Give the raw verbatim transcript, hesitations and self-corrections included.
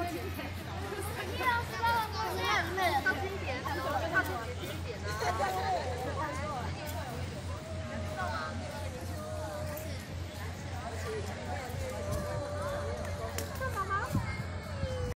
你老师帮我过生日，到今天，我就他说。